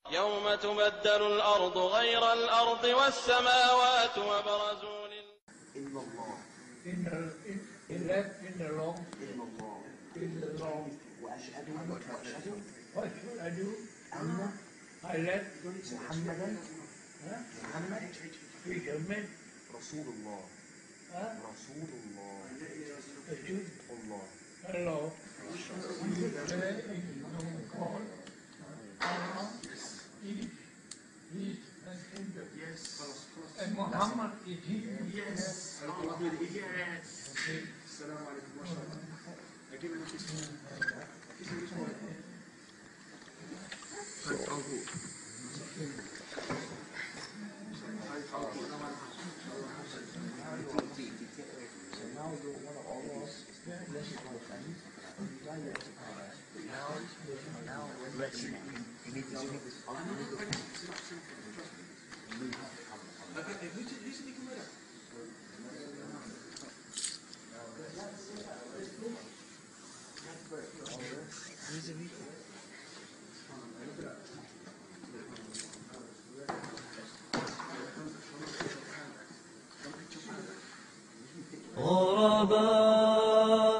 يوم تبدل الأرض غير الأرض والسماوات وبرزوا إن الله وأشهد أن محمدا رسول الله And Muhammad is he? Yes. السلام عليكم ورحمة غرباء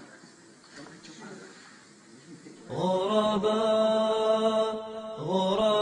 غرباء